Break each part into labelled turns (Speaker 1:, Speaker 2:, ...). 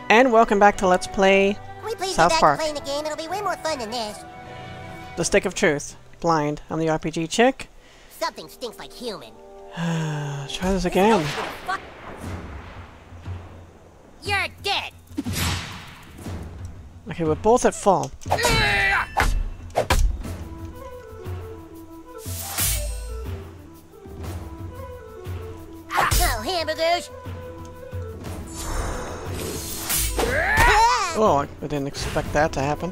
Speaker 1: And welcome back to Let's Play
Speaker 2: Can we please
Speaker 1: South
Speaker 2: get back
Speaker 1: Park.
Speaker 2: to playing the game? It'll be way more fun than this.
Speaker 1: The Stick of Truth. Blind. I'm the RPG chick.
Speaker 2: Something stinks like human.
Speaker 1: Try this again.
Speaker 2: Fuck. You're dead.
Speaker 1: Okay, we're both at full.
Speaker 2: No hamburgers.
Speaker 1: Oh, I didn't expect that to happen.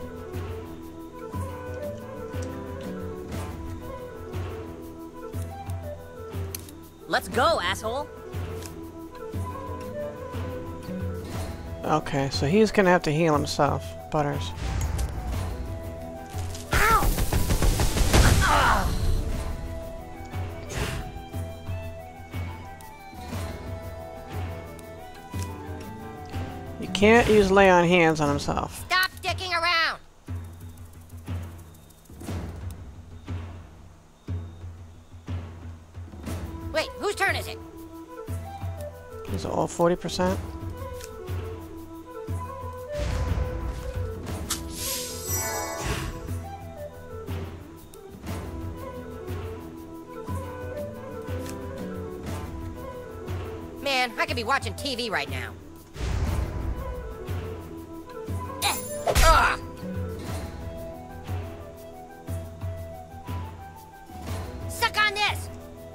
Speaker 3: Let's go, asshole.
Speaker 1: Okay, so he's gonna have to heal himself. Butters.
Speaker 2: Ow!
Speaker 1: You can't use lay on hands on himself.
Speaker 2: Stop dicking around. Wait, whose turn is it?
Speaker 1: Is it all 40%?
Speaker 2: Man, I could be watching TV right now. Ugh. Suck on this!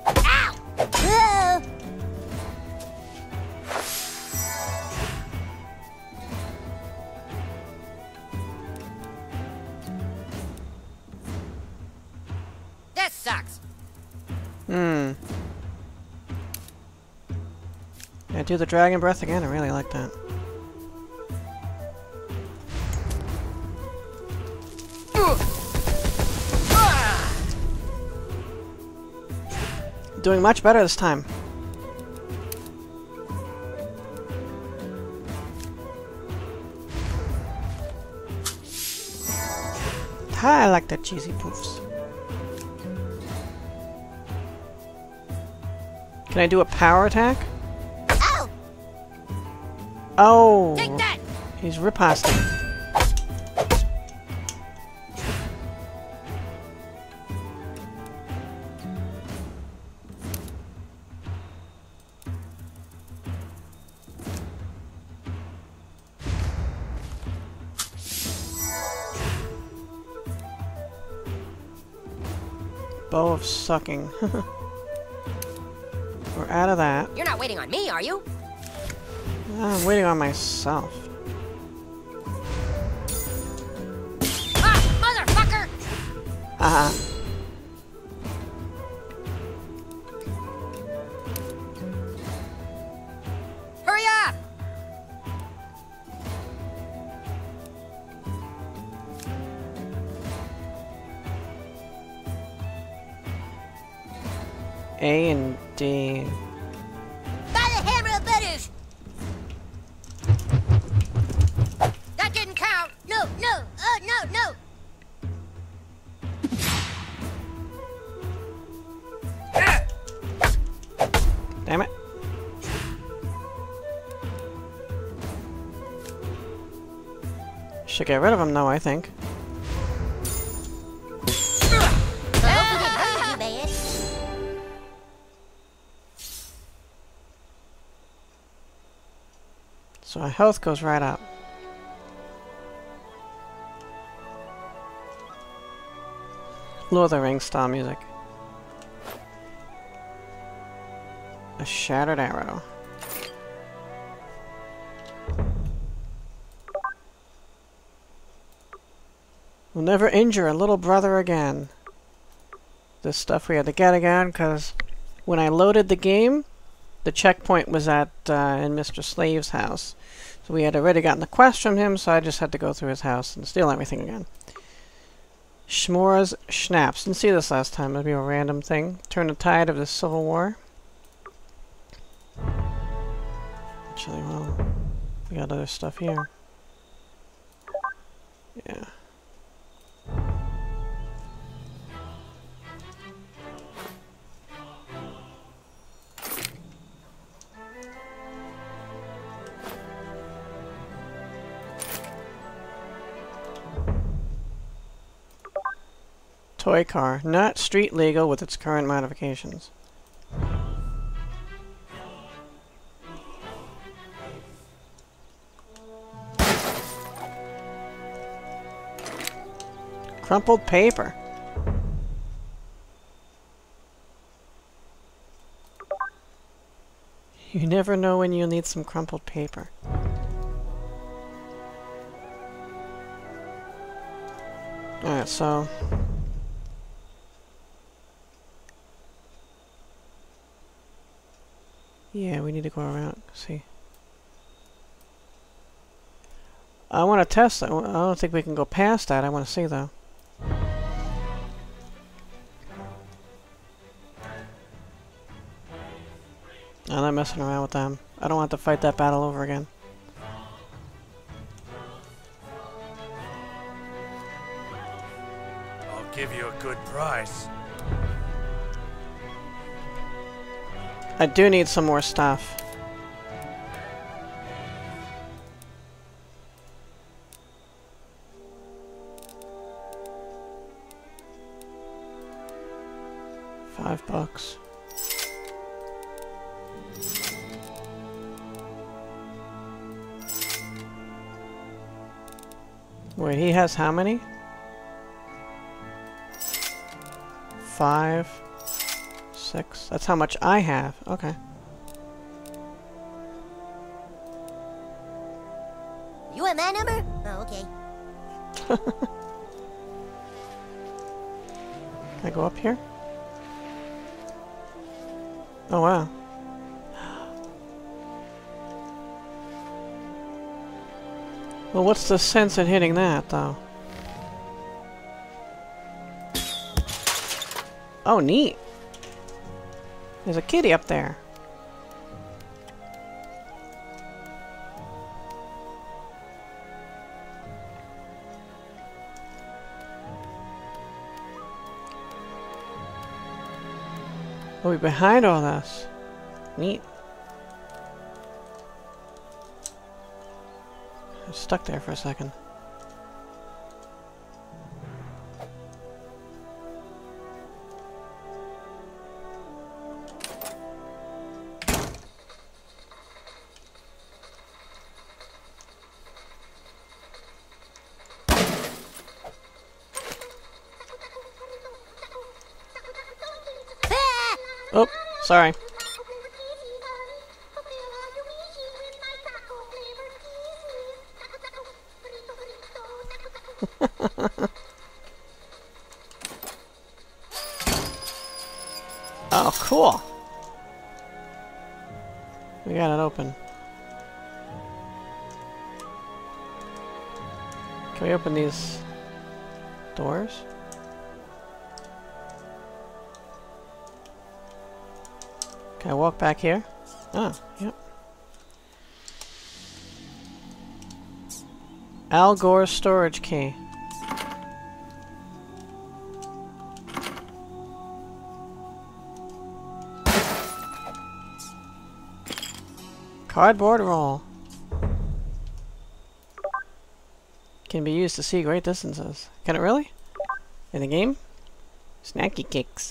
Speaker 2: Ow! This sucks.
Speaker 1: Yeah, do the dragon breath again. I really like that. Doing much better this time. I like the cheesy poofs. Can I do a power attack?
Speaker 2: Ow!
Speaker 1: Oh!
Speaker 2: Take that!
Speaker 1: He's riposting. Bow of sucking. We're out of that.
Speaker 2: You're not waiting on me, are you?
Speaker 1: I'm waiting on myself.
Speaker 2: Ah, motherfucker!
Speaker 1: Haha.
Speaker 2: Hurry up!
Speaker 1: A and D.
Speaker 2: By the hammer of Bijou! That didn't count! No, no! No, no!
Speaker 1: Damn it. Should get rid of him though, I think. So our health goes right up. Lord of the Rings style music. A shattered arrow. We'll never injure a little brother again. This stuff we had to get again, because when I loaded the game, the checkpoint was at in Mr. Slave's house. So we had already gotten the quest from him, so I just had to go through his house and steal everything again. Schmor's Schnapps. Didn't see this last time. It'd be a random thing. Turn the tide of the Civil War. Actually, well, we got other stuff here. Yeah. Toy car. Not street legal with its current modifications. Crumpled paper. You never know when you'll need some crumpled paper. Alright, so... yeah, we need to go around. See. I want to test that. I don't think we can go past that. I want to see, though. I'm not messing around with them. I don't want to fight that battle over again.
Speaker 4: I'll give you a good price.
Speaker 1: I do need some more stuff. $5. Wait, he has how many? 5, 6. That's how much I have. Okay.
Speaker 2: You want my number? Oh, okay.
Speaker 1: Can I go up here? Oh, wow. Well, what's the sense in hitting that, though? Oh, neat. There's a kitty up there. Oh, we're behind all this. Neat. I was stuck there for a second. Oh, sorry. Oh, cool. We got it open. Can we open these doors? Can I walk back here? Oh, yep. Al Gore's storage key. Cardboard roll. Can be used to see great distances. Can it really? In the game? Snacky cakes.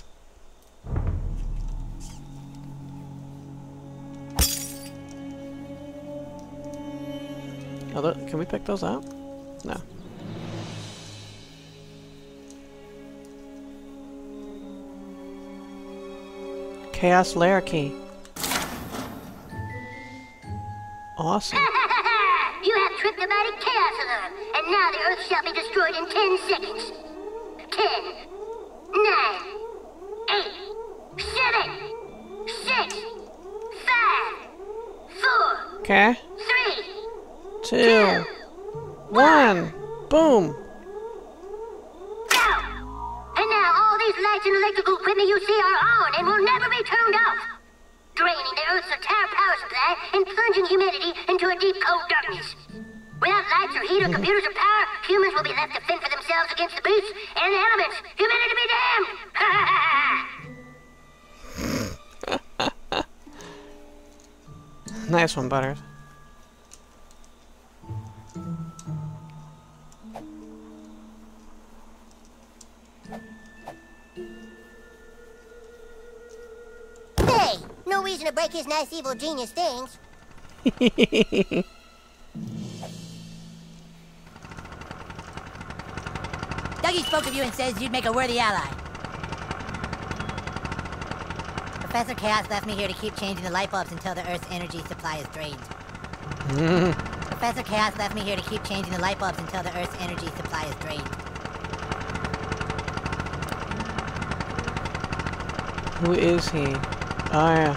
Speaker 1: Oh, can we pick those out? No. Chaos lair key. Awesome.
Speaker 2: You have tripped the mighty chaos alarm, and now the Earth shall be destroyed in 10 seconds. 10, 9, 8, 7, 6, 5, 4,
Speaker 1: Okay.
Speaker 2: 3,
Speaker 1: 2, 1. Boom.
Speaker 2: go! And now all these lights and electrical equipment you see are on and will never be turned off, draining the Earth's entire power supply and plunging humanity into a deep, cold darkness. Without lights or heat or computers or power, humans will be left to fend for themselves against the beasts and the elements. Humanity be damned! Ha ha ha!
Speaker 1: Nice one, Butters.
Speaker 2: No reason to break his nice evil genius things.
Speaker 5: Dougie spoke of you and says you'd make a worthy ally. Professor Chaos left me here to keep changing the light bulbs until the Earth's energy supply is drained. Professor Chaos left me here to keep changing the light bulbs until the Earth's energy supply is drained.
Speaker 1: Who is he? Oh, yeah.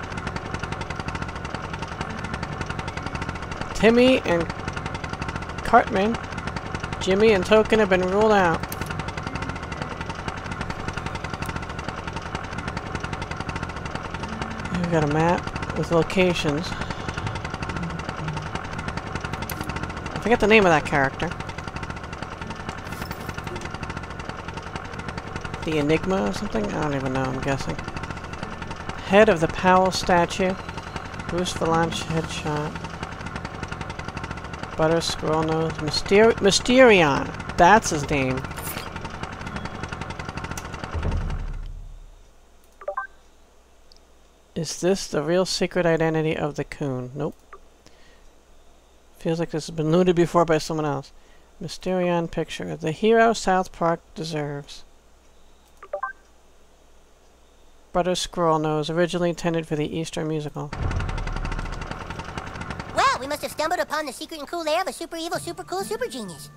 Speaker 1: Timmy and Cartman, Jimmy and Token have been ruled out. We've got a map with locations. I forget the name of that character. The Enigma or something? I don't even know, I'm guessing. Head of the Powell statue. Bruce Valanche headshot. Butter Squirrel Nose. Mysterion! That's his name. Is this the real secret identity of the Coon? Nope. Feels like this has been looted before by someone else. Mysterion picture. The hero South Park deserves. Butter Squirrel Nose, originally intended for the Easter musical.
Speaker 2: Well, we must have stumbled upon the secret and cool lair of a super evil, super cool, super genius.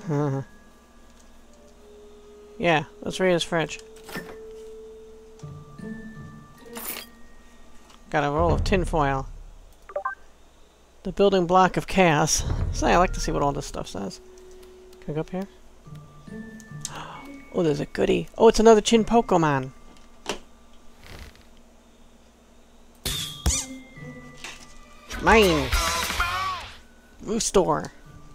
Speaker 1: Yeah, let's read his fridge. Got a roll of tinfoil. The building block of chaos. So I like to see what all this stuff says. Can I go up here? Oh, there's a goodie. Oh, it's another Chin Pokemon. Mine! U-Stor.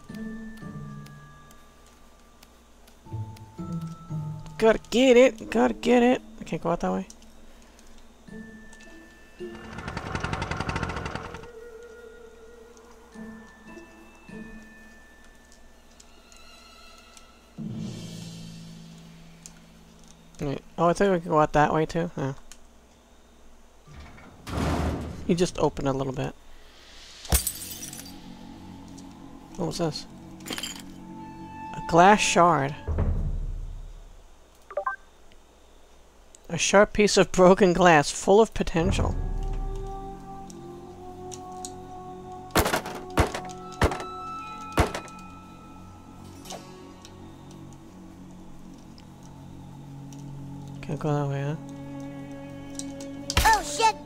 Speaker 1: Gotta get it! Gotta get it! I can't go out that way. Wait. Oh, I think we can go out that way too? Oh. You just open a little bit. What was this? A glass shard. A sharp piece of broken glass full of potential. Can't go that way, huh?
Speaker 2: Oh, shit!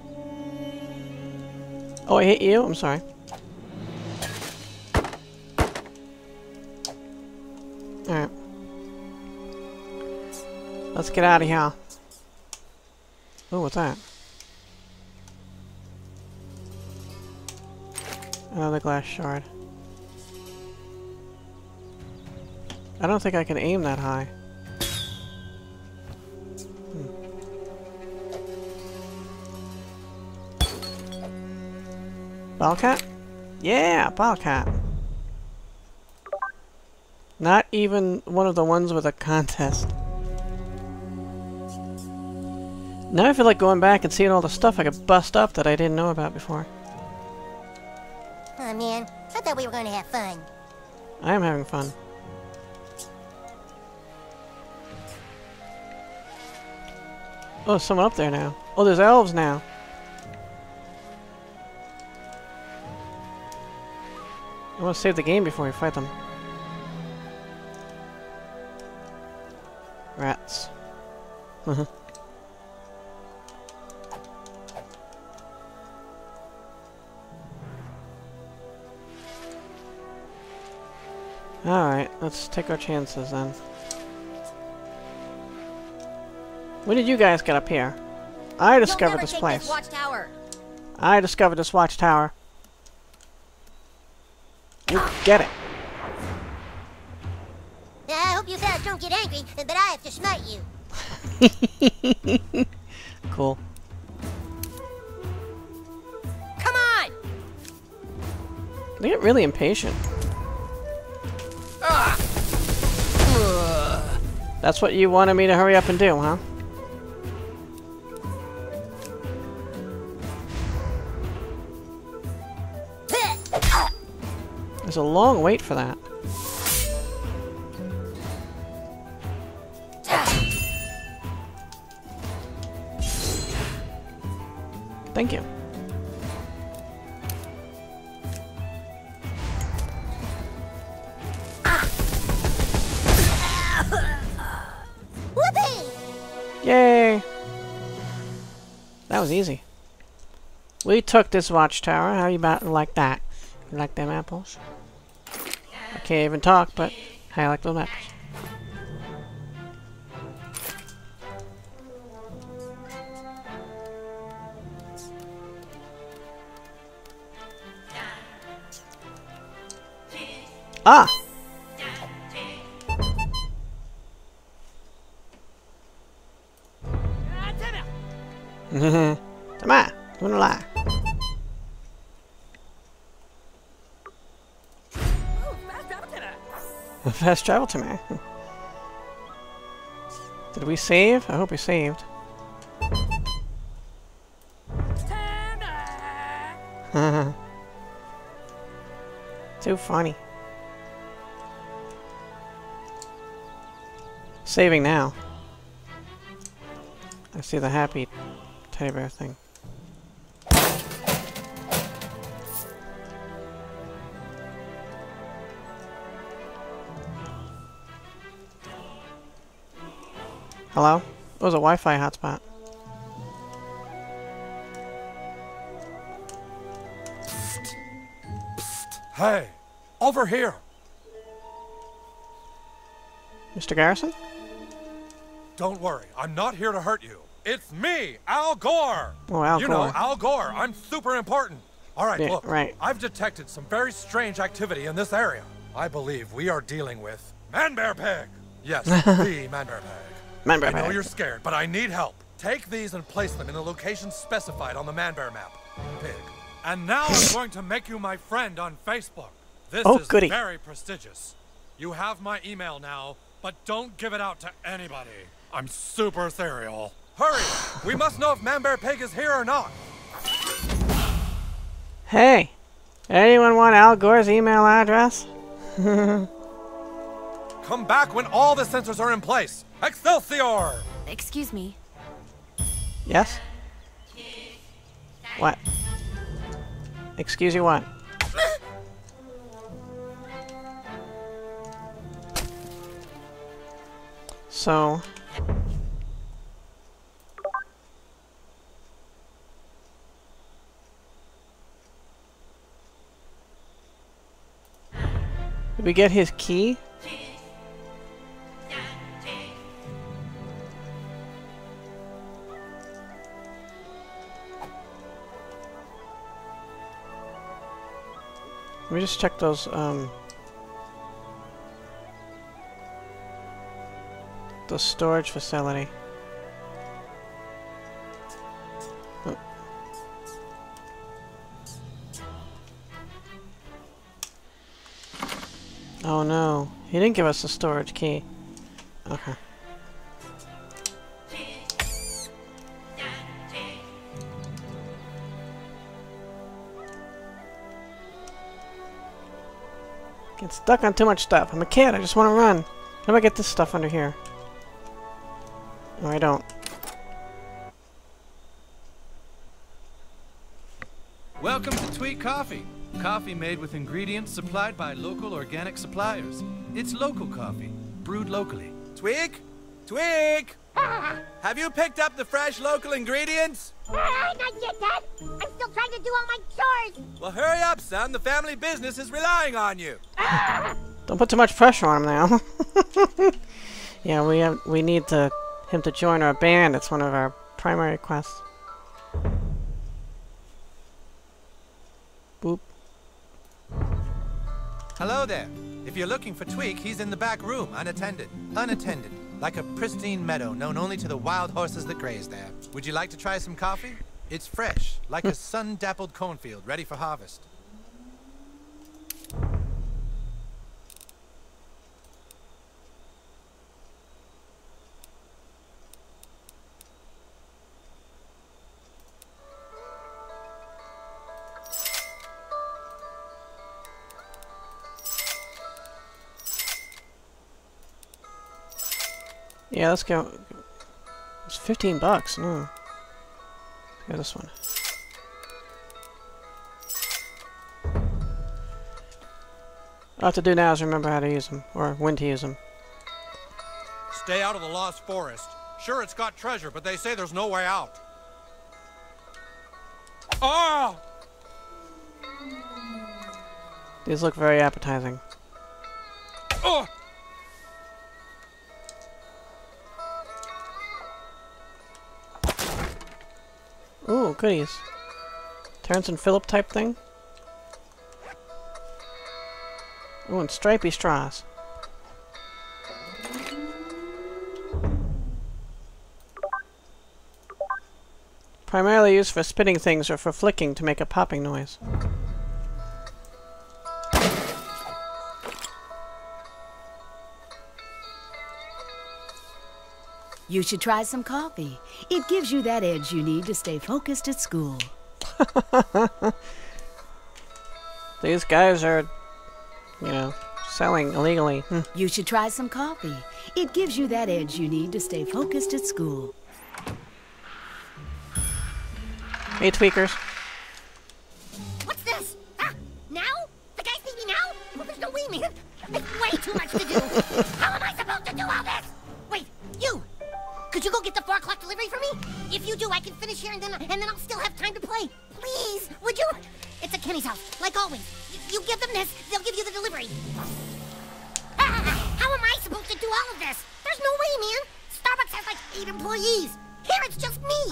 Speaker 1: Oh, I hit you? I'm sorry. Alright. Let's get out of here. Oh, what's that? Another glass shard. I don't think I can aim that high. Ball cat? Yeah, ball cat. Not even one of the ones with a contest. Now I feel like going back and seeing all the stuff I could bust up that I didn't know about before.
Speaker 2: Oh man, I thought we were going to have fun.
Speaker 1: I am having fun. Oh, there's someone up there now. Oh, there's elves now. I want to save the game before we fight them. Rats. Alright, let's take our chances then. When did you guys get up here? I discovered this place.
Speaker 3: Watchtower.
Speaker 1: I discovered this watchtower. You get it.
Speaker 2: I hope you fellas don't get angry, but I have to smite you.
Speaker 1: Cool.
Speaker 3: Come on!
Speaker 1: They get really impatient. That's what you wanted me to hurry up and do, huh? There's a long wait for that. Thank you. Yay! That was easy. We took this watchtower. How you about like that? You like them apples? I can't even talk, but how you like those apples? Ah! Come on, don't lie. Fast travel to me. Did we save? I hope we saved. Too funny. Saving now. I see the happy teddy bear thing. Hello? It was a Wi-Fi hotspot.
Speaker 4: Hey, over here.
Speaker 1: Mr. Garrison?
Speaker 4: Don't worry, I'm not here to hurt you. It's me, Al Gore.
Speaker 1: Oh, Al
Speaker 4: You
Speaker 1: Gore.
Speaker 4: know, Al Gore. I'm super important. All right,
Speaker 1: Yeah,
Speaker 4: look.
Speaker 1: right.
Speaker 4: I've detected some very strange activity in this area. I believe we are dealing with ManBearPig. Yes, the ManBearPig. I know
Speaker 1: ManBearPig.
Speaker 4: you're scared, but I need help. Take these and place them in the location specified on the ManBear map. Pig. And now I'm going to make you my friend on Facebook. This is
Speaker 1: goody.
Speaker 4: very prestigious. You have my email now, but don't give it out to anybody. I'm super ethereal. Hurry! We must know if ManBearPig is here or not.
Speaker 1: Hey! Anyone want Al Gore's email address?
Speaker 4: Come back when all the sensors are in place. Excelsior!
Speaker 3: Excuse me.
Speaker 1: Yes? What? Excuse you what? So... Did we get his key? Let me just check those, the storage facility. Oh. Oh no, he didn't give us the storage key. Okay. Get stuck on too much stuff. I'm a kid, I just want to run. How do I get this stuff under here? No, I don't.
Speaker 6: Welcome to Tweek Coffee. Coffee made with ingredients supplied by local organic suppliers. It's local coffee, brewed locally.
Speaker 7: Tweek? Tweek! Have you picked up the fresh local ingredients?
Speaker 2: Not yet, Dad. I'm still trying to do all my chores.
Speaker 7: Well, hurry up, son. The family business is relying on you.
Speaker 1: Don't put too much pressure on him now. Yeah, we need him to join our band. It's one of our primary quests. Boop.
Speaker 7: Hello there. If you're looking for Tweek, he's in the back room, unattended. Unattended. Like a pristine meadow known only to the wild horses that graze there. Would you like to try some coffee? It's fresh, like a sun-dappled cornfield, ready for harvest.
Speaker 1: Yeah, let's go. It's 15 bucks. No. Let's go this one. All I have to do now is remember how to use them, or when to use them.
Speaker 4: Stay out of the Lost Forest. Sure, it's got treasure, but they say there's no way out. Ah!
Speaker 1: These look very appetizing.
Speaker 4: Oh!
Speaker 1: Ooh, goodies. Terrence and Phillip type thing. Ooh, and stripy straws. Primarily used for spinning things or for flicking to make a popping noise.
Speaker 8: You should try some coffee. It gives you that edge you need to stay focused at school.
Speaker 1: These guys are, you know, selling illegally.
Speaker 8: You should try some coffee. It gives you that edge you need to stay focused at school.
Speaker 1: Hey, tweakers.
Speaker 2: What's this? Ah, now? The guys need me now? Well, there's no way, man. It's way too much to do. How am I supposed to do all this? Wait, you! Could you go get the 4 o'clock delivery for me? If you do, I can finish here and then I'll still have time to play. Please, would you? It's at Kenny's house, like always. You give them this, they'll give you the delivery. How am I supposed to do all of this? There's no way, man. Starbucks has like 8 employees. Here it's just me.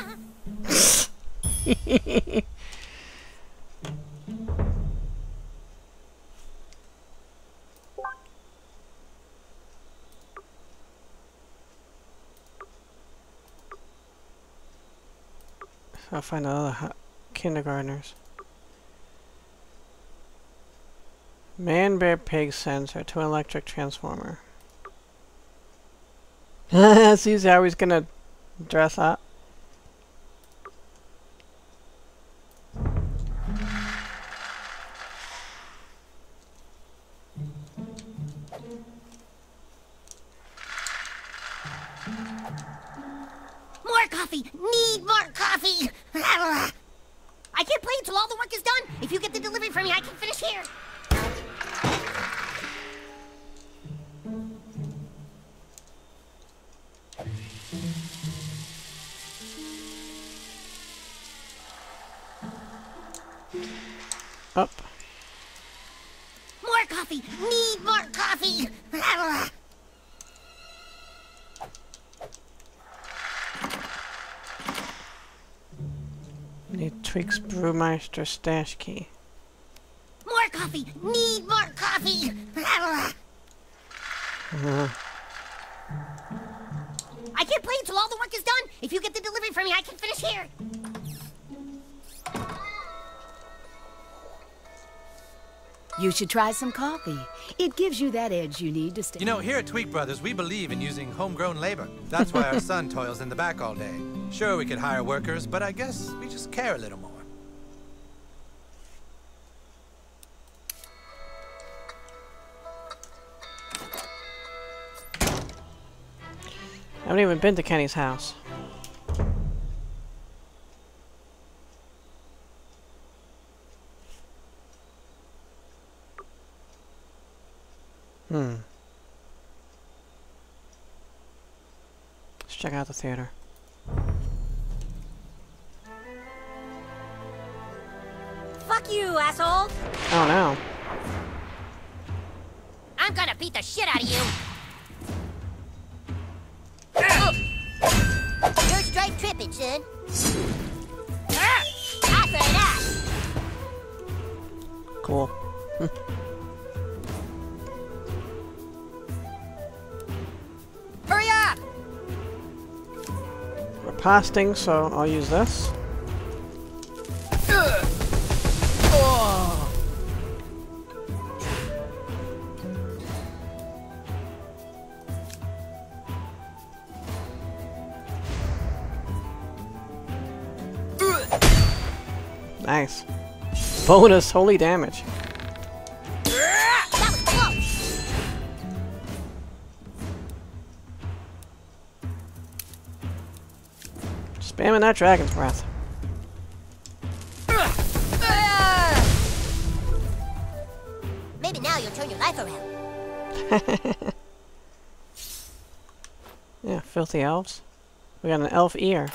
Speaker 1: I'll find other kindergartners. ManBearPig sensor to electric transformer. See how he's gonna dress up.
Speaker 2: More coffee! Need more coffee! I can't play until all the work is done. If you get the delivery for me, I can finish here.
Speaker 1: Up.
Speaker 2: More coffee! Need more coffee!
Speaker 1: Need Tweek's Brewmeister stash key.
Speaker 2: More coffee! Need more coffee! I can't play until all the work is done. If you get the delivery for me, I can finish here.
Speaker 8: You should try some coffee. It gives you that edge you need to stay.
Speaker 7: You know, here at Tweek Brothers, we believe in using homegrown labor. That's why our son toils in the back all day. Sure, we could hire workers, but I guess we just care a little more.
Speaker 1: I haven't even been to Kenny's house. Let's check out the theater.
Speaker 3: Fuck you, asshole!
Speaker 1: Oh no.
Speaker 3: I'm gonna beat the shit out of you!
Speaker 2: You're straight tripping, son. I say that.
Speaker 1: Cool.
Speaker 3: Hurry up!
Speaker 1: We're posting, so I'll use this. Nice. Bonus holy damage.
Speaker 2: That was close.
Speaker 1: Spamming that dragon's breath.
Speaker 5: Maybe now you'll turn your life around.
Speaker 1: Yeah, filthy elves. We got an elf ear.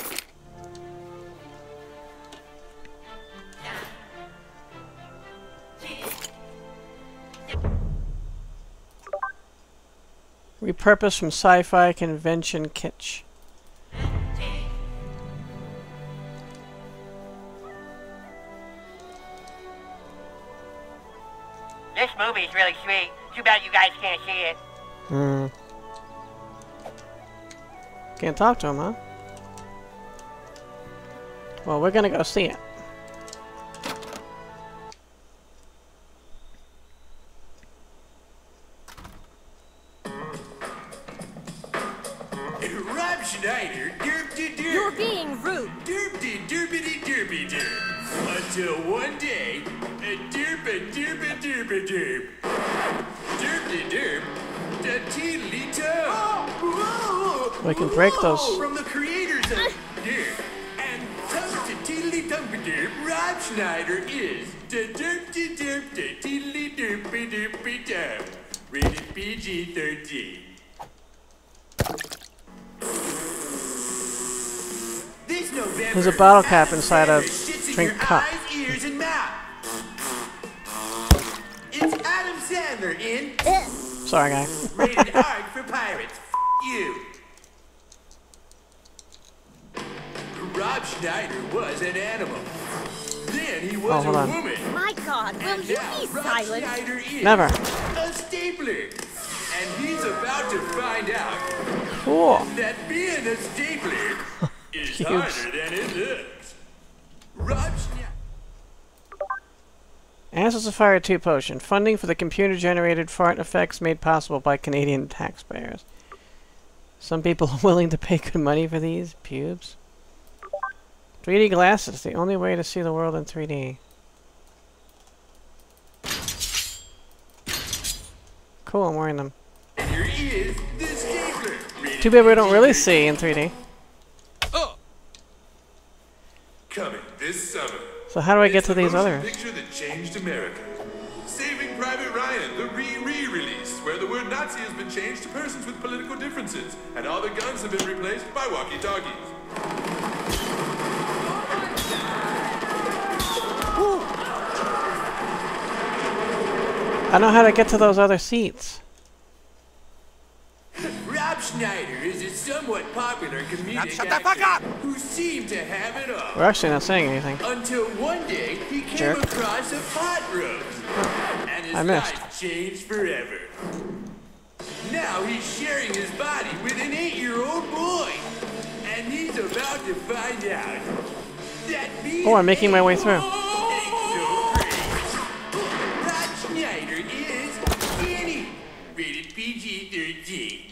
Speaker 1: Repurposed from sci-fi convention kitsch.
Speaker 9: This movie is really sweet. Too bad you guys can't see it.
Speaker 1: Hmm. Can't talk to him, huh? Well, we're gonna go see it.
Speaker 10: Rob Schneider, derp-de-derp.
Speaker 3: You're being rude.
Speaker 10: Derp-de-derpity-derpity-derp. Until one day, a derp-a-derp-a-derp-a-derp. Derp-de-derp, da-teedly-toe.
Speaker 1: We can break those.
Speaker 10: From the creators of Derp and Tump-to-teedly-tump-a-derp, Rob Schneider is da-derp-de-derp, da-teedly-derp-a-derp-a-derp. Rated PG-13.
Speaker 1: There's a bottle cap inside a drink cup.
Speaker 10: Ears and mouth. It's Adam Sandler in
Speaker 1: Sorry, guy.
Speaker 10: Rated R for Pirates. You. Rob Schneider was an animal. Then he was
Speaker 1: hold
Speaker 10: a
Speaker 1: on.
Speaker 10: woman.
Speaker 3: My God, will
Speaker 10: And
Speaker 3: you
Speaker 10: now
Speaker 3: be
Speaker 10: Rob
Speaker 3: silent?
Speaker 10: Schneider is
Speaker 1: Never.
Speaker 10: a stapler. And he's about to find out
Speaker 1: Cool.
Speaker 10: that being a stapler is
Speaker 1: Huge.
Speaker 10: harder than it looks. Rob Schneider.
Speaker 1: Answers of Fire 2 potion. Funding for the computer-generated fart effects made possible by Canadian taxpayers. Some people are willing to pay good money for these. Pubes. 3D glasses. The only way to see the world in 3D. Cool, I'm wearing them.
Speaker 10: And here is the stapler.
Speaker 1: Too bad we don't really see in 3D.
Speaker 10: Coming this summer.
Speaker 1: So how do I get
Speaker 10: It's
Speaker 1: to
Speaker 10: the
Speaker 1: these
Speaker 10: motion
Speaker 1: others?
Speaker 10: picture that changed America. Saving Private Ryan, the re-release, where the word Nazi has been changed to persons with political differences, and all the guns have been replaced by walkie-talkies.
Speaker 1: I know how to get to those other seats.
Speaker 10: Rob Schneider is a somewhat popular comedic
Speaker 7: Shut the fuck
Speaker 10: actor
Speaker 7: up!
Speaker 10: who seemed to have it all.
Speaker 1: We're actually not saying anything.
Speaker 10: Until one day he came
Speaker 1: Jerk.
Speaker 10: across a pot roast, and his
Speaker 1: I missed.
Speaker 10: life changed forever. Now he's sharing his body with an 8-year-old boy, and he's about to find out that being
Speaker 1: Oh, I'm making my way through.
Speaker 10: ain't so great. Rob Schneider is skinny, rated PG-13.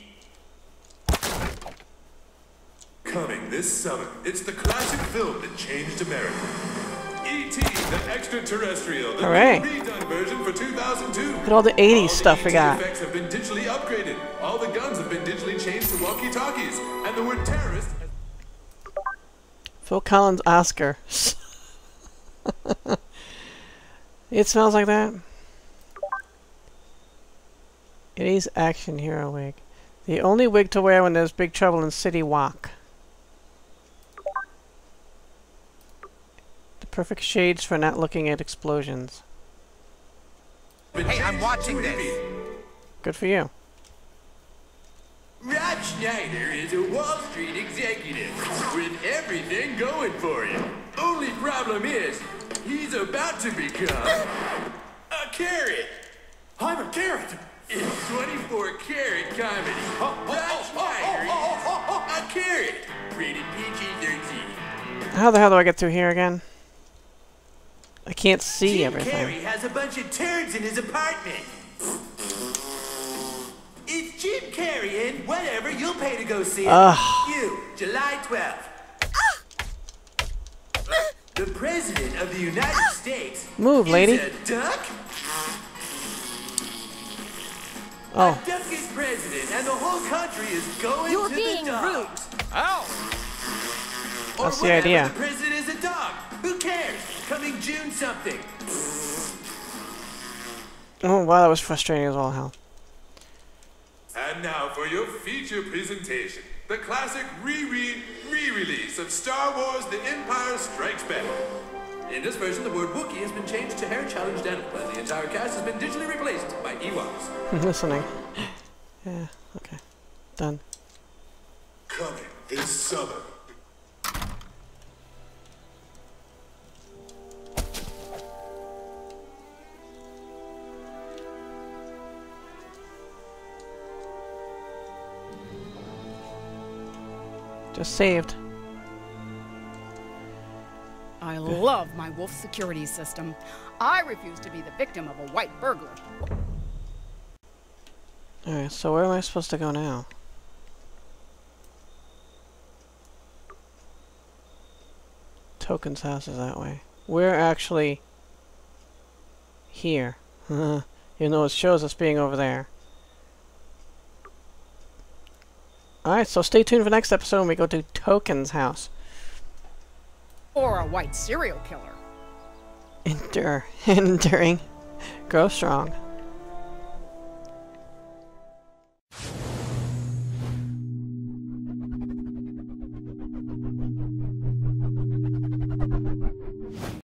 Speaker 10: Coming this summer, it's the classic film that changed America. E.T. the Extraterrestrial, the
Speaker 1: Hooray.
Speaker 10: redone version for 2002.
Speaker 1: Look at all the 80s stuff we got.
Speaker 10: The effects have been digitally upgraded. All the guns have been digitally changed to walkie-talkies, and the word terrorist.
Speaker 1: Phil Collins Oscar. It smells like that. 80s action hero wig. The only wig to wear when there's big trouble in City Walk. The perfect shades for not looking at explosions.
Speaker 7: Hey, I'm watching this.
Speaker 1: Good for you.
Speaker 10: Rob Schneider is a Wall Street executive with everything going for him. Only problem is, he's about to become a carrot. I'm a carrot. It's 24-karat comedy. Rob Schneider is a carrot. Rated PG-13.
Speaker 1: How the hell do I get through here again? I can't see
Speaker 10: Jim
Speaker 1: everything.
Speaker 10: Carrey has a bunch of turds in his apartment. It's Jim Carrey in whatever you'll pay to go see it. You, July 12th. The President of the United States
Speaker 1: Move, lady.
Speaker 10: is a duck?
Speaker 1: Oh.
Speaker 10: A duck is president and the whole country is going
Speaker 3: You're
Speaker 10: to
Speaker 3: being
Speaker 10: the dogs.
Speaker 4: Ow!
Speaker 1: That's
Speaker 10: or
Speaker 1: the
Speaker 10: whatever
Speaker 1: idea.
Speaker 10: the president is a dog. Who cares? Coming June something.
Speaker 1: Oh, wow, that was frustrating as all hell.
Speaker 11: And now for your feature presentation. The classic re-release of Star Wars The Empire Strikes Back.
Speaker 10: In this version, the word Wookiee has been changed to hair-challenged animal, and the entire cast has been digitally replaced by Ewoks.
Speaker 1: Listening. Yeah, okay. Done.
Speaker 11: Coming this summer.
Speaker 1: Just saved.
Speaker 12: I love my wolf security system. I refuse to be the victim of a white burglar.
Speaker 1: Alright, so where am I supposed to go now? Token's house is that way. We're actually here. Even though it shows us being over there. Alright, so stay tuned for next episode when we go to Token's house.
Speaker 12: Or a white serial killer.
Speaker 1: Enduring. Grow strong.